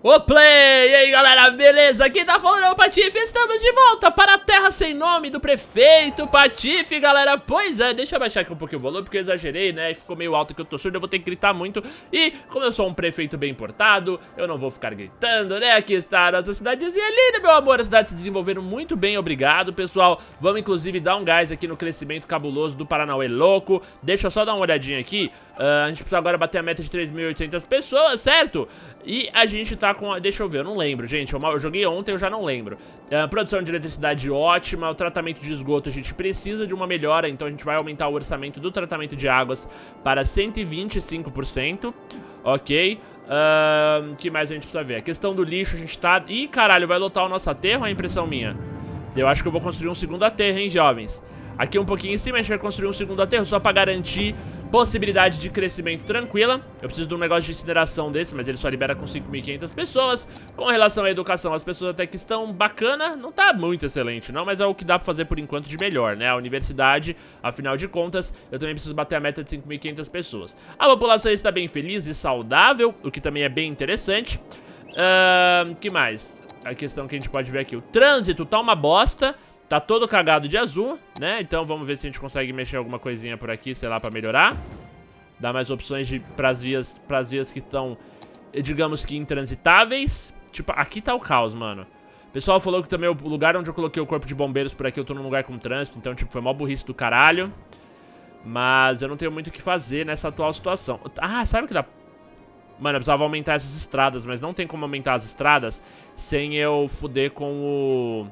Ô Play! E aí galera, beleza? Aqui tá falando é o Patife, estamos de volta para a terra sem nome do prefeito Patife, galera. Pois é, deixa eu baixar aqui um pouquinho o volume porque eu exagerei, né? E ficou meio alto que eu tô surdo, eu vou ter que gritar muito. E como eu sou um prefeito bem portado, eu não vou ficar gritando, né? Aqui está a nossa cidadezinha linda, meu amor. A cidade se desenvolvendo muito bem, obrigado, pessoal. Vamos inclusive dar um gás aqui no crescimento cabuloso do Paranauê louco. Deixa eu só dar uma olhadinha aqui. A gente precisa agora bater a meta de 3.800 pessoas, certo? E a gente tá com... Deixa eu ver, eu não lembro, gente. Eu joguei ontem, eu já não lembro. Produção de eletricidade ótima. O tratamento de esgoto, a gente precisa de uma melhora. Então a gente vai aumentar o orçamento do tratamento de águas para 125%. Ok. Que mais a gente precisa ver? A questão do lixo, a gente tá... Ih, caralho, vai lotar o nosso aterro? É a impressão minha. Eu acho que eu vou construir um segundo aterro, hein, jovens? Aqui um pouquinho em cima a gente vai construir um segundo aterro só pra garantir possibilidade de crescimento tranquila. Eu preciso de um negócio de incineração desse, mas ele só libera com 5.500 pessoas. Com relação à educação, as pessoas até que estão bacana. Não tá muito excelente não, mas é o que dá pra fazer por enquanto de melhor, né? A universidade, afinal de contas, eu também preciso bater a meta de 5.500 pessoas. A população está bem feliz e saudável, o que também é bem interessante. Que mais? A questão que a gente pode ver aqui, o trânsito tá uma bosta. Tá todo cagado de azul, né? Então vamos ver se a gente consegue mexer alguma coisinha por aqui, sei lá, pra melhorar. Dar mais opções pras vias que estão, digamos que intransitáveis. Tipo, aqui tá o caos, mano. O pessoal falou que também o lugar onde eu coloquei o corpo de bombeiros por aqui, eu tô num lugar com trânsito. Então, tipo, foi mó burrice do caralho. Mas eu não tenho muito o que fazer nessa atual situação. Ah, sabe o que dá... Mano, eu precisava aumentar essas estradas, mas não tem como aumentar as estradas sem eu fuder com o...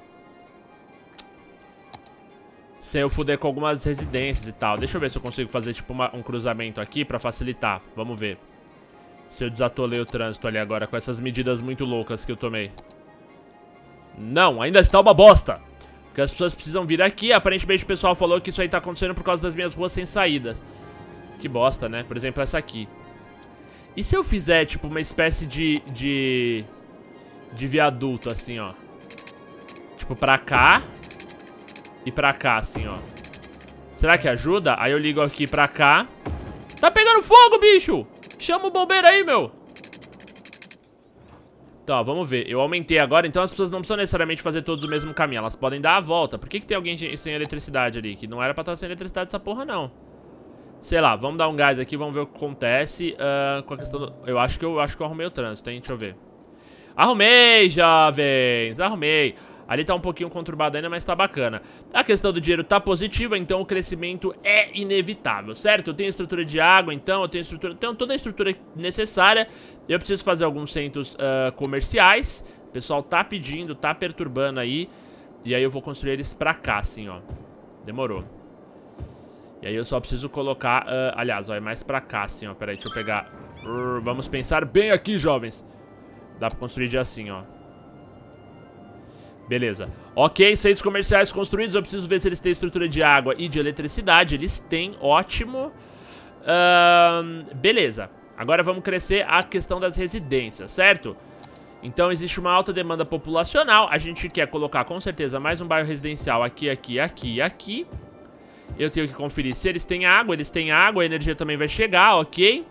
Sem eu fuder com algumas residências e tal. Deixa eu ver se eu consigo fazer tipo um cruzamento aqui pra facilitar. Vamos ver se eu desatolei o trânsito ali agora com essas medidas muito loucas que eu tomei. Não, ainda está uma bosta. Porque as pessoas precisam vir aqui. Aparentemente o pessoal falou que isso aí tá acontecendo por causa das minhas ruas sem saídas. Que bosta, né? Por exemplo, essa aqui. E se eu fizer tipo uma espécie de viaduto assim, ó. Tipo pra cá e pra cá, assim, ó. Será que ajuda? Aí eu ligo aqui pra cá. Tá pegando fogo, bicho! Chama o bombeiro aí, meu! Então, ó, vamos ver. Eu aumentei agora, então as pessoas não precisam necessariamente fazer todos o mesmo caminho. Elas podem dar a volta. Por que tem alguém sem eletricidade ali? Que não era pra estar sem eletricidade essa porra, não. Sei lá, vamos dar um gás aqui, vamos ver o que acontece com a questão do... Eu acho que eu arrumei o trânsito, hein? Deixa eu ver. Arrumei, jovens! Arrumei. Ali tá um pouquinho conturbado ainda, mas tá bacana. A questão do dinheiro tá positiva, então o crescimento é inevitável, certo? Eu tenho estrutura de água, então eu tenho toda a estrutura necessária. Eu preciso fazer alguns centros comerciais. O pessoal tá pedindo, tá perturbando aí. E aí eu vou construir eles pra cá, assim, ó. Demorou. E aí eu só preciso colocar... aliás, ó, é mais pra cá, assim, ó. Pera aí, deixa eu pegar... vamos pensar bem aqui, jovens. Dá pra construir de assim, ó. Beleza. Ok, centros comerciais construídos. Eu preciso ver se eles têm estrutura de água e de eletricidade. Eles têm, ótimo. Beleza. Agora vamos crescer a questão das residências, certo? Então existe uma alta demanda populacional. A gente quer colocar com certeza mais um bairro residencial aqui, aqui, aqui e aqui. Eu tenho que conferir se eles têm água. Eles têm água, a energia também vai chegar, ok.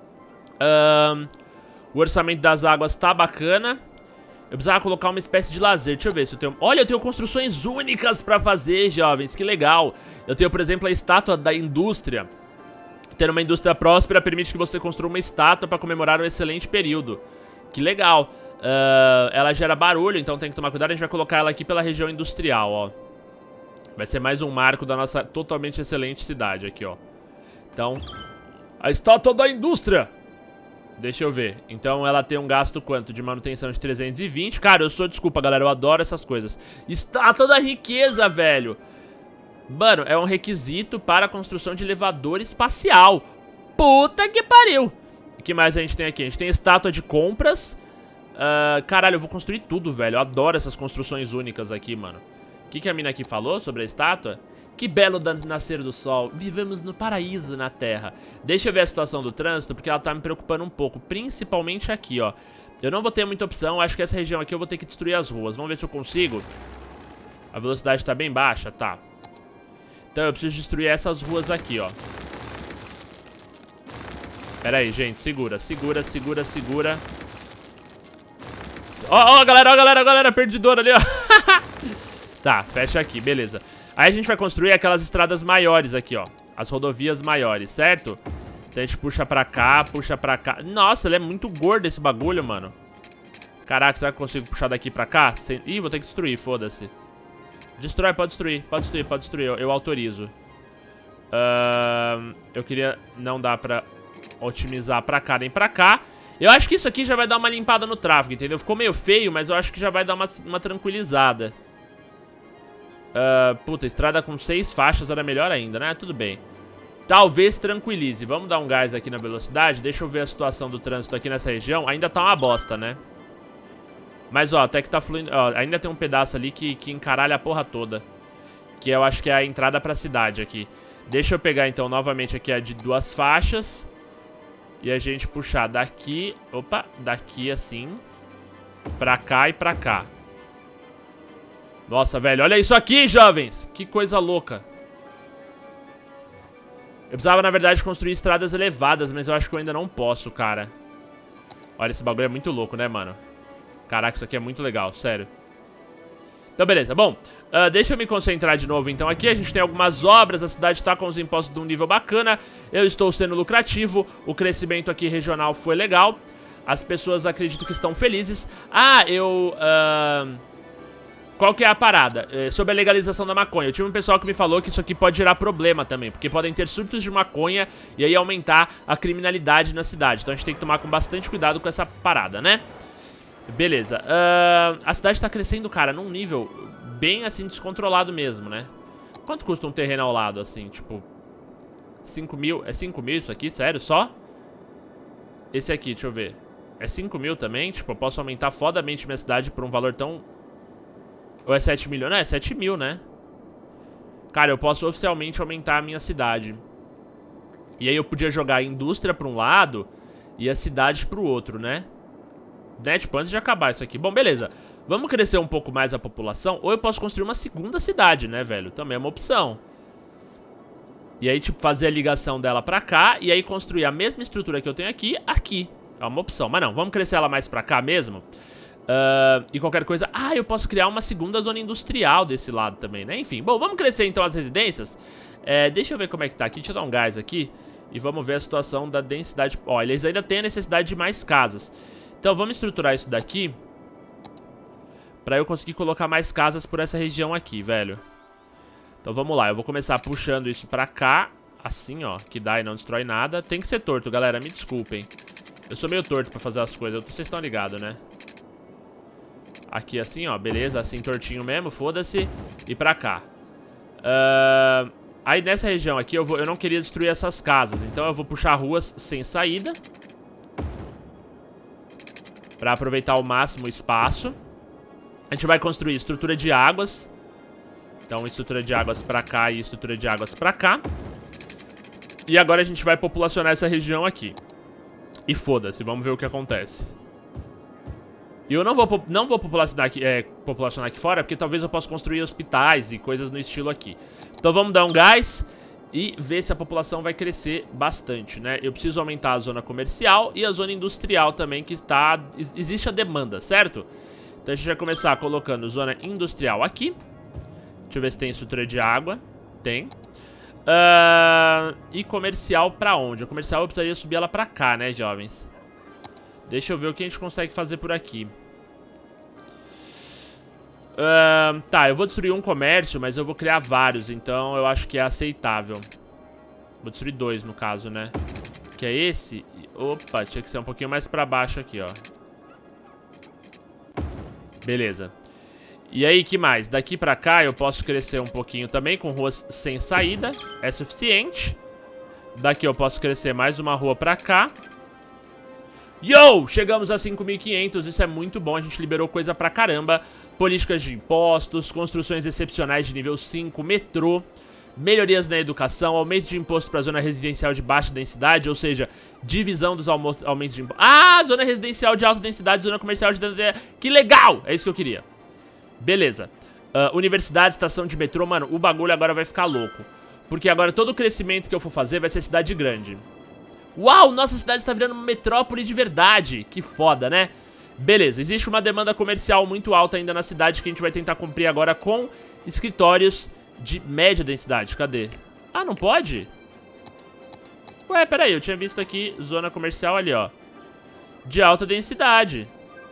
O orçamento das águas tá bacana. Eu precisava colocar uma espécie de lazer. Deixa eu ver se eu tenho... Olha, eu tenho construções únicas pra fazer, jovens. Que legal. Eu tenho, por exemplo, a estátua da indústria. Ter uma indústria próspera permite que você construa uma estátua pra comemorar um excelente período. Que legal. Ela gera barulho, então tem que tomar cuidado. A gente vai colocar ela aqui pela região industrial, ó. Vai ser mais um marco da nossa totalmente excelente cidade aqui, ó. Então, a estátua da indústria. Deixa eu ver. Então ela tem um gasto quanto? De manutenção de 320. Cara, desculpa, galera, eu adoro essas coisas. Estátua da riqueza, velho. Mano, é um requisito para a construção de elevador espacial. Puta que pariu. O que mais a gente tem aqui? A gente tem estátua de compras. Caralho, eu vou construir tudo, velho. Eu adoro essas construções únicas aqui, mano. O que a mina aqui falou sobre a estátua? Que belo nascer do sol. Vivemos no paraíso na terra. Deixa eu ver a situação do trânsito, porque ela tá me preocupando um pouco. Principalmente aqui, ó. Eu não vou ter muita opção. Acho que essa região aqui eu vou ter que destruir as ruas. Vamos ver se eu consigo. A velocidade tá bem baixa, tá. Então eu preciso destruir essas ruas aqui, ó. Pera aí, gente. Segura, segura, segura, segura. Ó, galera, perdidora ali, ó. Tá, fecha aqui, beleza. Aí a gente vai construir aquelas estradas maiores aqui, ó. As rodovias maiores, certo? Então a gente puxa pra cá, puxa pra cá. Nossa, ele é muito gordo esse bagulho, mano. Caraca, será que eu consigo puxar daqui pra cá? Ih, vou ter que destruir, foda-se. Destrói, pode destruir, eu autorizo. Eu queria... Não dá pra otimizar pra cá nem pra cá. Eu acho que isso aqui já vai dar uma limpada no tráfego, entendeu? Ficou meio feio, mas eu acho que já vai dar uma tranquilizada. Puta, estrada com 6 faixas era melhor ainda, né? Tudo bem. Talvez tranquilize. Vamos dar um gás aqui na velocidade. Deixa eu ver a situação do trânsito aqui nessa região. Ainda tá uma bosta, né? Mas, ó, até que tá fluindo... Ó, ainda tem um pedaço ali que encaralha a porra toda. Que eu acho que é a entrada pra cidade aqui. Deixa eu pegar, então, novamente aqui a de 2 faixas. E a gente puxar daqui... Opa, daqui assim. Pra cá e pra cá. Nossa, velho, olha isso aqui, jovens. Que coisa louca. Eu precisava, na verdade, construir estradas elevadas, mas eu acho que eu ainda não posso, cara. Olha, esse bagulho é muito louco, né, mano? Caraca, isso aqui é muito legal, sério. Então, beleza. Bom, deixa eu me concentrar de novo, então. Aqui a gente tem algumas obras, a cidade tá com os impostos de um nível bacana. Eu estou sendo lucrativo, o crescimento aqui regional foi legal. As pessoas acredito que estão felizes. Qual que é a parada? Sobre a legalização da maconha. Eu tive um pessoal que me falou que isso aqui pode gerar problema também, porque podem ter surtos de maconha e aí aumentar a criminalidade na cidade. Então a gente tem que tomar com bastante cuidado com essa parada, né? Beleza. A cidade tá crescendo, cara, num nível bem, assim, descontrolado mesmo, né? Quanto custa um terreno ao lado, assim, tipo... 5 mil? É 5 mil isso aqui? Sério? Só? Esse aqui, deixa eu ver. É 5 mil também? Tipo, eu posso aumentar fodamente minha cidade por um valor tão... Ou é 7 milhões? Não, é 7 mil, né? Cara, eu posso oficialmente aumentar a minha cidade. E aí eu podia jogar a indústria pra um lado e a cidade pro outro, né? Tipo, antes de acabar isso aqui. Bom, beleza. Vamos crescer um pouco mais a população. Ou eu posso construir uma segunda cidade, né, velho? Também é uma opção. E aí, tipo, fazer a ligação dela pra cá. E aí construir a mesma estrutura que eu tenho aqui, aqui. É uma opção. Mas não, vamos crescer ela mais pra cá mesmo. E qualquer coisa... Ah, eu posso criar uma segunda zona industrial desse lado também, né? Enfim, bom, vamos crescer então as residências. Deixa eu ver como é que tá aqui. Deixa eu dar um gás aqui. E vamos ver a situação da densidade. Ó, eles ainda têm a necessidade de mais casas. Então vamos estruturar isso daqui pra eu conseguir colocar mais casas por essa região aqui, velho. Então vamos lá, eu vou começar puxando isso pra cá. Assim, ó, que dá e não destrói nada. Tem que ser torto, galera, me desculpem. Eu sou meio torto pra fazer as coisas, vocês estão ligados, né? Aqui assim, ó, beleza, assim tortinho mesmo, foda-se. E pra cá. Aí nessa região aqui eu não queria destruir essas casas. Então eu vou puxar ruas sem saída pra aproveitar ao máximo o espaço. A gente vai construir estrutura de águas. Então estrutura de águas pra cá e estrutura de águas pra cá. E agora a gente vai populacionar essa região aqui. E foda-se, vamos ver o que acontece. E eu não vou populacionar aqui fora, porque talvez eu possa construir hospitais e coisas no estilo aqui. Então vamos dar um gás e ver se a população vai crescer bastante, né? Eu preciso aumentar a zona comercial e a zona industrial também, que está... Existe a demanda, certo? Então a gente vai começar colocando zona industrial aqui. Deixa eu ver se tem estrutura de água. Tem. E comercial pra onde? A comercial eu precisaria subir ela pra cá, né, jovens? Deixa eu ver o que a gente consegue fazer por aqui. Tá, eu vou destruir um comércio, mas eu vou criar vários, então eu acho que é aceitável. Vou destruir 2 no caso, né? Que é esse. Opa, tinha que ser um pouquinho mais pra baixo aqui, ó. Beleza. E aí, que mais? Daqui pra cá eu posso crescer um pouquinho também, com ruas sem saída. É suficiente. Daqui eu posso crescer mais uma rua pra cá. Yo! Chegamos a 5.500, isso é muito bom, a gente liberou coisa pra caramba. Políticas de impostos, construções excepcionais de nível 5, metrô, melhorias na educação, aumento de imposto pra zona residencial de baixa densidade, ou seja, divisão dos aumentos de imposto. Ah, zona residencial de alta densidade, zona comercial de... Que legal! É isso que eu queria. Beleza. Universidade, estação de metrô, mano, o bagulho agora vai ficar louco. Porque agora todo o crescimento que eu for fazer vai ser cidade grande. Uau, nossa cidade está virando uma metrópole de verdade. Que foda, né? Beleza, existe uma demanda comercial muito alta ainda na cidade que a gente vai tentar cumprir agora com escritórios de média densidade. Cadê? Ah, não pode? Ué, peraí, eu tinha visto aqui zona comercial ali, ó, de alta densidade.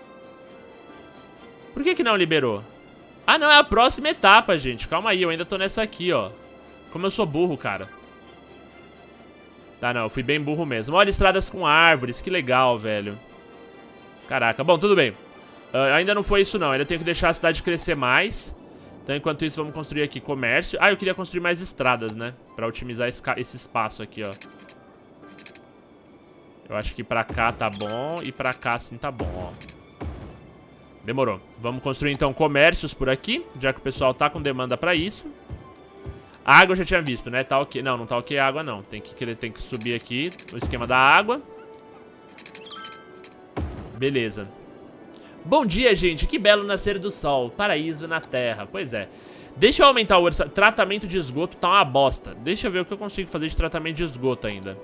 Por que que não liberou? Ah, não, é a próxima etapa, gente. Calma aí, eu ainda tô nessa aqui, ó. Como eu sou burro, cara. Tá, não, eu fui bem burro mesmo. Olha, estradas com árvores, que legal, velho. Caraca, bom, tudo bem. Ainda não foi isso, não. Ainda tenho que deixar a cidade crescer mais. Então, enquanto isso, vamos construir aqui comércio. Ah, eu queria construir mais estradas, né? Pra otimizar esse espaço aqui, ó. Eu acho que pra cá tá bom e pra cá sim tá bom, ó. Demorou. Vamos construir, então, comércios por aqui, já que o pessoal tá com demanda pra isso. A água eu já tinha visto, né? Tá ok. Não, não tá ok a água, não. Tem que subir aqui o esquema da água. Beleza. Bom dia, gente. Que belo nascer do sol. Paraíso na terra. Pois é. Deixa eu aumentar o orçamento. Tratamento de esgoto tá uma bosta. Deixa eu ver o que eu consigo fazer de tratamento de esgoto ainda.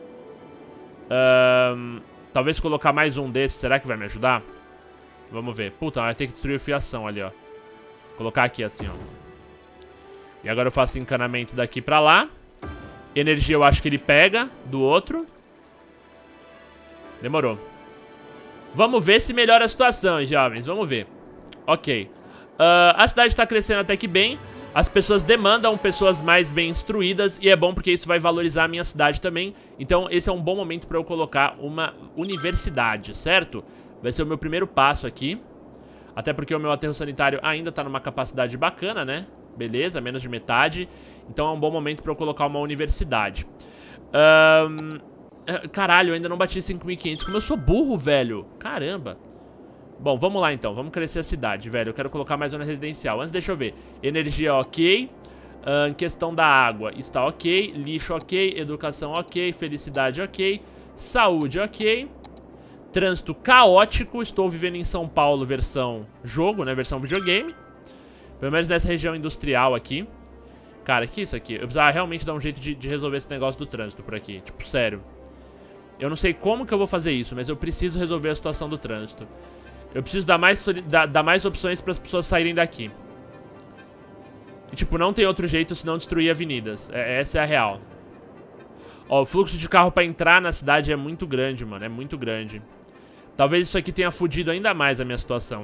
Talvez colocar mais um desses. Será que vai me ajudar? Vamos ver. Puta, vai ter que destruir a fiação ali, ó. Colocar aqui assim, ó. E agora eu faço encanamento daqui pra lá. Energia eu acho que ele pega do outro. Demorou. Vamos ver se melhora a situação, jovens. Vamos ver. Ok. A cidade tá crescendo até que bem. As pessoas demandam pessoas mais bem instruídas. E é bom porque isso vai valorizar a minha cidade também. Então esse é um bom momento pra eu colocar uma universidade, certo? Vai ser o meu primeiro passo aqui. Até porque o meu aterro sanitário ainda tá numa capacidade bacana, né? Beleza, menos de metade. Então é um bom momento pra eu colocar uma universidade. Caralho, eu ainda não bati 5.500. Como eu sou burro, velho. Caramba. Bom, vamos lá então. Vamos crescer a cidade, velho. Eu quero colocar mais zona residencial. Antes, deixa eu ver. Energia ok. Questão da água está ok. Lixo ok. Educação ok. Felicidade ok. Saúde ok. Trânsito caótico. Estou vivendo em São Paulo versão jogo, né? Versão videogame. Pelo menos nessa região industrial aqui. Cara, que isso aqui? Eu precisava realmente dar um jeito de resolver esse negócio do trânsito por aqui. Tipo, sério. Eu não sei como que eu vou fazer isso, mas eu preciso resolver a situação do trânsito. Eu preciso dar mais opções para as pessoas saírem daqui. E, tipo, não tem outro jeito senão destruir avenidas. Essa é a real. Ó, o fluxo de carro para entrar na cidade é muito grande, mano. É muito grande. Talvez isso aqui tenha fudido ainda mais a minha situação.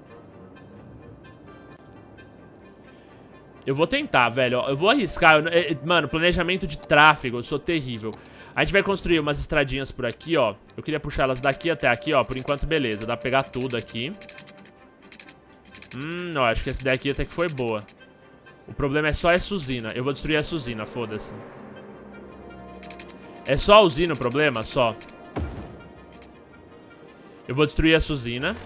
Eu vou tentar, velho. Eu vou arriscar. Mano, planejamento de tráfego. Eu sou terrível. A gente vai construir umas estradinhas por aqui, ó. Eu queria puxar elas daqui até aqui, ó. Por enquanto, beleza. Dá pra pegar tudo aqui. Ó, acho que essa ideia aqui até que foi boa. O problema é só essa usina. Eu vou destruir essa usina, foda-se. É só a usina o problema? Só. Eu vou destruir essa usina.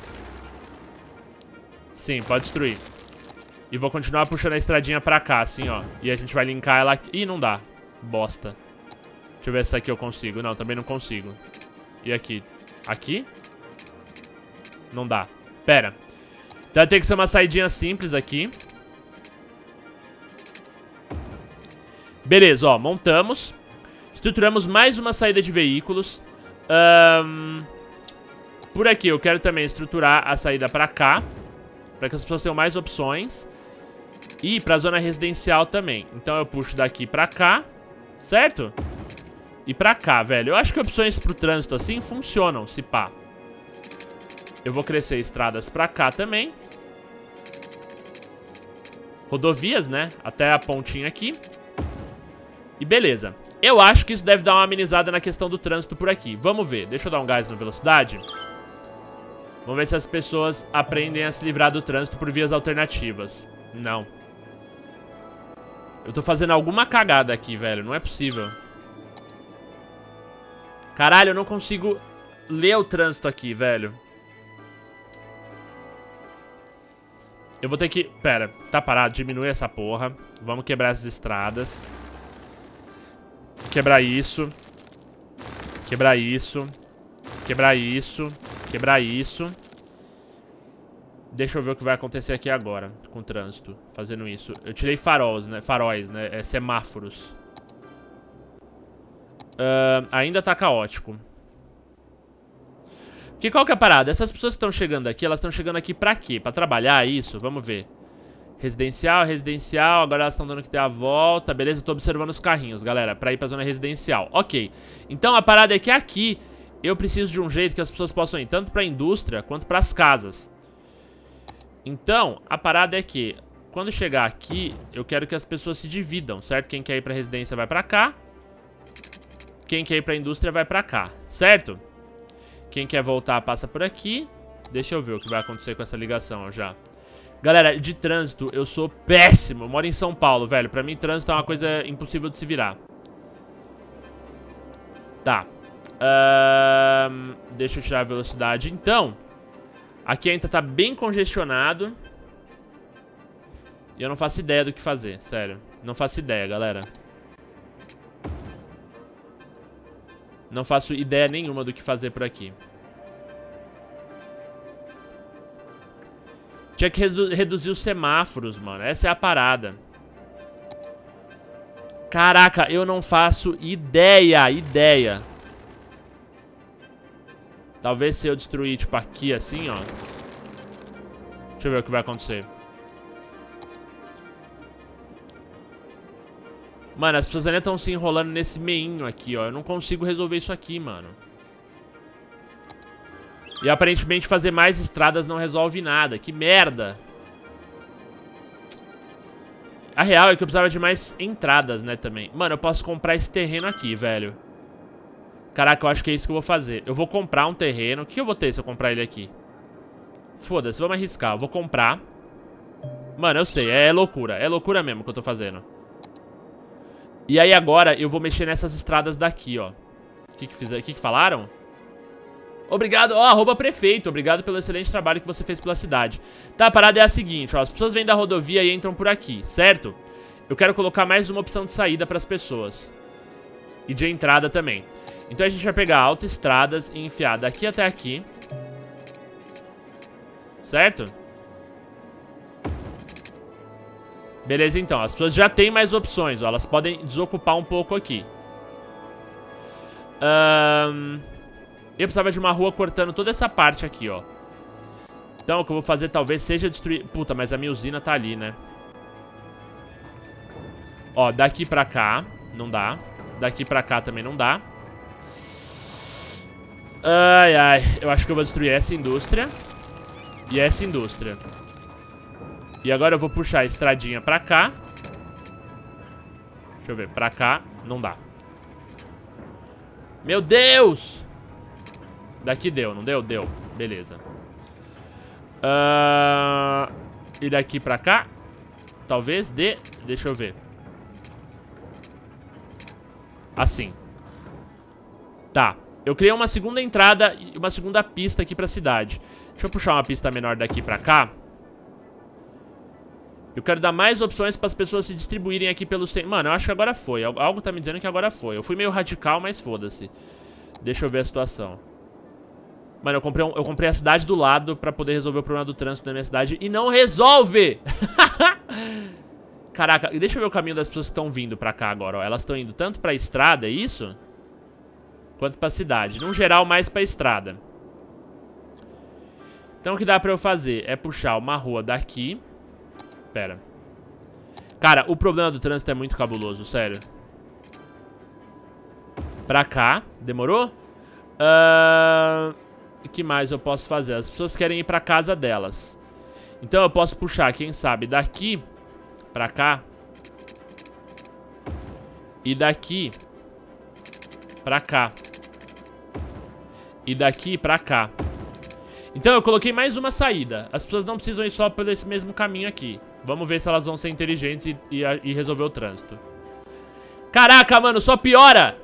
Sim, pode destruir. E vou continuar puxando a estradinha pra cá, assim, ó. E a gente vai linkar ela aqui. Ih, não dá. Bosta. Deixa eu ver se aqui eu consigo. Não, também não consigo. E aqui? Aqui? Não dá. Pera. Então vai ter que ser uma saidinha simples aqui. Beleza, ó. Montamos. Estruturamos mais uma saída de veículos. Por aqui eu quero também estruturar a saída pra cá. Pra que as pessoas tenham mais opções. E pra zona residencial também. Então eu puxo daqui pra cá. Certo? E pra cá, velho. Eu acho que opções pro trânsito assim funcionam, se pá. Eu vou crescer estradas pra cá também. Rodovias, né? Até a pontinha aqui. E beleza. Eu acho que isso deve dar uma amenizada na questão do trânsito por aqui. Vamos ver. Deixa eu dar um gás na velocidade. Vamos ver se as pessoas aprendem a se livrar do trânsito por vias alternativas. Não. Eu tô fazendo alguma cagada aqui, velho. Não é possível. Caralho, eu não consigo ler o trânsito aqui, velho. Eu vou ter que... Pera, tá parado. Diminui essa porra. Vamos quebrar essas estradas. Quebrar isso. Quebrar isso. Quebrar isso. Quebrar isso. Deixa eu ver o que vai acontecer aqui agora com o trânsito, fazendo isso. Eu tirei faróis, né? Semáforos. Ainda tá caótico. Que qual que é a parada? Essas pessoas que estão chegando aqui, elas estão chegando aqui pra quê? Pra trabalhar isso? Vamos ver. Residencial, residencial. Agora elas estão dando que ter a volta. Beleza, eu tô observando os carrinhos, galera, pra ir pra zona residencial. Ok. Então a parada é que aqui eu preciso de um jeito que as pessoas possam ir tanto pra indústria quanto pras casas. Então, a parada é que quando chegar aqui, eu quero que as pessoas se dividam, certo? Quem quer ir pra residência vai pra cá. Quem quer ir pra indústria vai pra cá, certo? Quem quer voltar passa por aqui. Deixa eu ver o que vai acontecer com essa ligação já. Galera, de trânsito eu sou péssimo. Eu moro em São Paulo, velho. Pra mim trânsito é uma coisa impossível de se virar. Tá. Deixa eu tirar a velocidade então. Aqui ainda tá bem congestionado. E eu não faço ideia do que fazer, sério. Não faço ideia, galera. Não faço ideia nenhuma do que fazer por aqui. Tinha que reduzir os semáforos, mano. Essa é a parada. Caraca, eu não faço ideia. Talvez se eu destruir, tipo, aqui assim, ó. Deixa eu ver o que vai acontecer. Mano, as pessoas ainda estão se enrolando nesse meinho aqui, ó. Eu não consigo resolver isso aqui, mano. E aparentemente fazer mais estradas não resolve nada. Que merda. A real é que eu precisava de mais entradas, né, também. Mano, eu posso comprar esse terreno aqui, velho. Caraca, eu acho que é isso que eu vou fazer. Eu vou comprar um terreno. O que eu vou ter se eu comprar ele aqui? Foda-se, vamos arriscar. Eu vou comprar. Mano, eu sei, é loucura. É loucura mesmo que eu tô fazendo. E aí agora eu vou mexer nessas estradas daqui, ó. O que falaram? Obrigado, ó, @prefeito. Obrigado pelo excelente trabalho que você fez pela cidade. Tá, a parada é a seguinte, ó. As pessoas vêm da rodovia e entram por aqui, certo? Eu quero colocar mais uma opção de saída pras pessoas. E de entrada também. Então a gente vai pegar autoestradas e enfiar daqui até aqui. Certo? Beleza, então. As pessoas já têm mais opções, ó. Elas podem desocupar um pouco aqui. Eu precisava de uma rua cortando toda essa parte aqui, ó. Então o que eu vou fazer talvez seja destruir... Puta, mas a minha usina tá ali, né? Ó, daqui pra cá não dá. Daqui pra cá também não dá. Ai, ai. Eu acho que eu vou destruir essa indústria. E essa indústria. E agora eu vou puxar a estradinha pra cá. Deixa eu ver, pra cá não dá. Meu Deus! Daqui deu, não deu? Deu, beleza. E daqui pra cá? Talvez dê, deixa eu ver. Assim. Tá, eu criei uma segunda entrada e uma segunda pista aqui pra cidade. Deixa eu puxar uma pista menor daqui pra cá. Eu quero dar mais opções para as pessoas se distribuírem aqui pelo centro. Mano, eu acho que agora foi. Algo tá me dizendo que agora foi. Eu fui meio radical, mas foda-se. Deixa eu ver a situação. Mano, eu comprei a cidade do lado pra poder resolver o problema do trânsito da minha cidade. E não resolve! Caraca, deixa eu ver o caminho das pessoas que estão vindo pra cá agora, ó. Elas estão indo tanto pra estrada, é isso? Quanto pra cidade. No geral, mais pra estrada. Então o que dá pra eu fazer é puxar uma rua daqui. Pera. Cara, o problema do trânsito é muito cabuloso, sério. Pra cá, demorou? O que mais eu posso fazer? As pessoas querem ir pra casa delas. Então eu posso puxar, quem sabe, daqui pra cá. E daqui pra cá. E daqui pra cá. Então eu coloquei mais uma saída. As pessoas não precisam ir só por esse mesmo caminho aqui. Vamos ver se elas vão ser inteligentes e resolver o trânsito. Caraca, mano, só piora!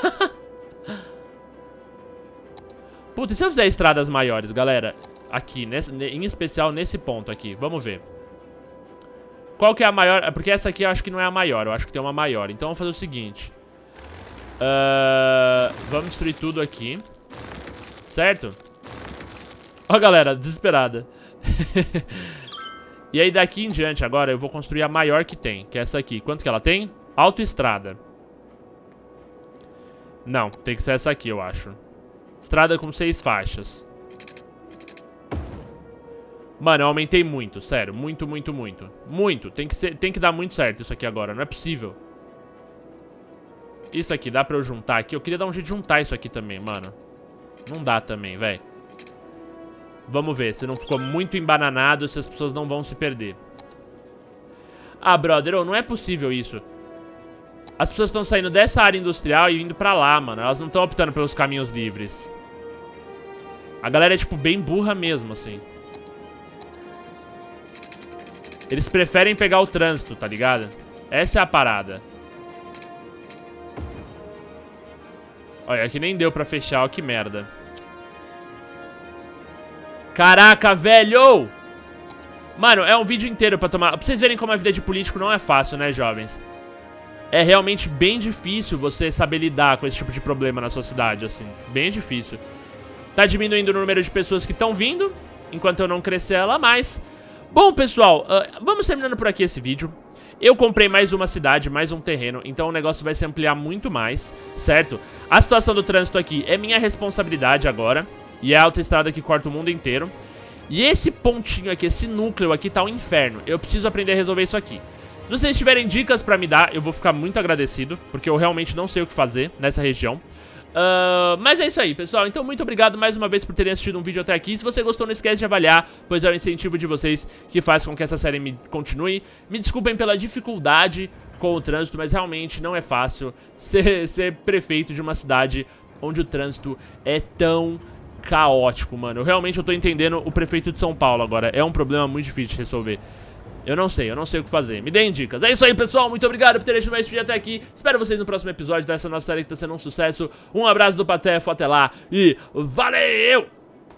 Puta, e se eu fizer estradas maiores, galera? Aqui, em especial nesse ponto aqui. Vamos ver. Qual que é a maior? Porque essa aqui eu acho que não é a maior. Eu acho que tem uma maior. Então vamos fazer o seguinte. Vamos destruir tudo aqui. Certo? Ó, galera, desesperada. E aí daqui em diante agora eu vou construir a maior que tem, que é essa aqui. Quanto que ela tem? Autoestrada. Não, tem que ser essa aqui, eu acho. Estrada com 6 faixas. Mano, eu aumentei muito, sério. Muito, muito, muito. Muito. Tem que dar muito certo isso aqui agora. Não é possível. Isso aqui, dá pra eu juntar aqui? Eu queria dar um jeito de juntar isso aqui também, mano. Não dá também, velho. Vamos ver se não ficou muito embananado, se as pessoas não vão se perder. Ah, brother, não é possível isso. As pessoas estão saindo dessa área industrial e indo pra lá, mano. Elas não estão optando pelos caminhos livres. A galera é, tipo, bem burra mesmo, assim. Eles preferem pegar o trânsito, tá ligado? Essa é a parada. Olha, aqui nem deu pra fechar, ó, que merda. Caraca, velho! Mano, é um vídeo inteiro pra tomar... Pra vocês verem como a vida de político não é fácil, né, jovens? É realmente bem difícil você saber lidar com esse tipo de problema na sua cidade, assim. Bem difícil. Tá diminuindo o número de pessoas que estão vindo, enquanto eu não crescer ela mais. Bom, pessoal, vamos terminando por aqui esse vídeo. Eu comprei mais uma cidade, mais um terreno, então o negócio vai se ampliar muito mais, certo? A situação do trânsito aqui é minha responsabilidade agora, e é a autoestrada que corta o mundo inteiro. E esse pontinho aqui, esse núcleo aqui tá um inferno. Eu preciso aprender a resolver isso aqui. Se vocês tiverem dicas pra me dar, eu vou ficar muito agradecido, porque eu realmente não sei o que fazer nessa região. Mas é isso aí, pessoal. Então muito obrigado mais uma vez por terem assistido um vídeo até aqui. Se você gostou, não esquece de avaliar, pois é o incentivo de vocês que faz com que essa série continue. Me desculpem pela dificuldade com o trânsito, mas realmente não é fácil ser prefeito de uma cidade onde o trânsito é tão caótico, mano. Eu tô entendendo o prefeito de São Paulo agora. É um problema muito difícil de resolver. Eu não sei o que fazer. Me deem dicas. É isso aí, pessoal. Muito obrigado por terem assistido mais esse vídeo até aqui. Espero vocês no próximo episódio dessa nossa série que tá sendo um sucesso. Um abraço do Patefo. Até lá e valeu!